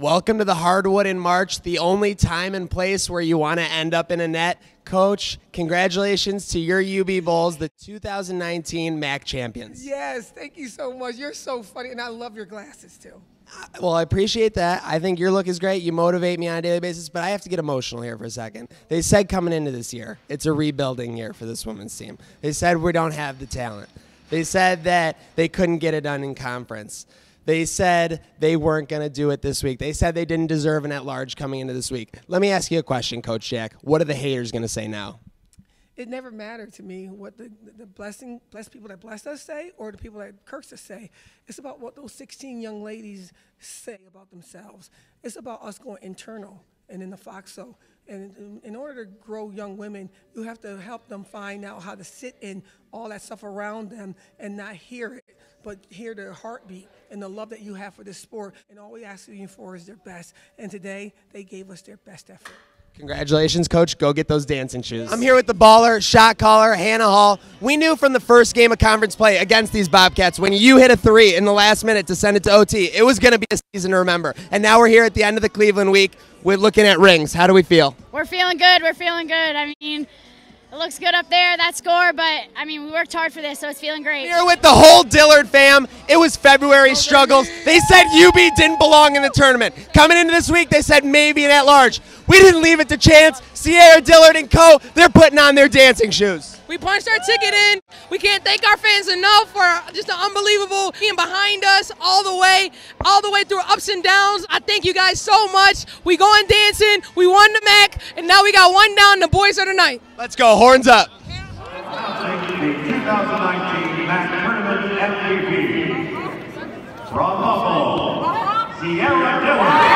Welcome to the Hardwood in March, the only time and place where you want to end up in a net. Coach, congratulations to your UB Bulls, the 2019 MAC champions. Yes, thank you so much. You're so funny, and I love your glasses, too. Well, I appreciate that. I think your look is great. You motivate me on a daily basis, but I have to get emotional here for a second. They said coming into this year, it's a rebuilding year for this women's team. They said we don't have the talent. They said that they couldn't get it done in conference. They said they weren't going to do it this week. They said they didn't deserve an at-large coming into this week. Let me ask you a question, Coach Jack. What are the haters going to say now? It never mattered to me what the blessed people that blessed us say or the people that cursed us say. It's about what those 16 young ladies say about themselves. It's about us going internal and in the Foxo. And in order to grow young women, you have to help them find out how to sit in all that stuff around them and not hear it, but hear their heartbeat and the love that you have for this sport. And all we ask you for is their best. And today, they gave us their best effort. Congratulations, Coach. Go get those dancing shoes. I'm here with the baller, shot caller, Hannah Hall. We knew from the first game of conference play against these Bobcats, when you hit a three in the last minute to send it to OT, it was going to be a season to remember. And now we're here at the end of the Cleveland week. We're looking at rings. How do we feel? We're feeling good. We're feeling good. I mean, it looks good up there, that score, but, I mean, we worked hard for this, so it's feeling great. Here with the whole Dillard fam. It was February struggles. They said UB didn't belong in the tournament. Coming into this week, they said maybe an at-large. We didn't leave it to chance. Sierra Dillard and co., they're putting on their dancing shoes. We punched our ticket in. We can't thank our fans enough for just an unbelievable being behind us all the way through ups and downs. I thank you guys so much. We going dancing. We won the MAC, and now we got one down. The boys are tonight. Let's go. Horns up. The 2019 MAC Tournament MVP from Buffalo, Sierra Dillard.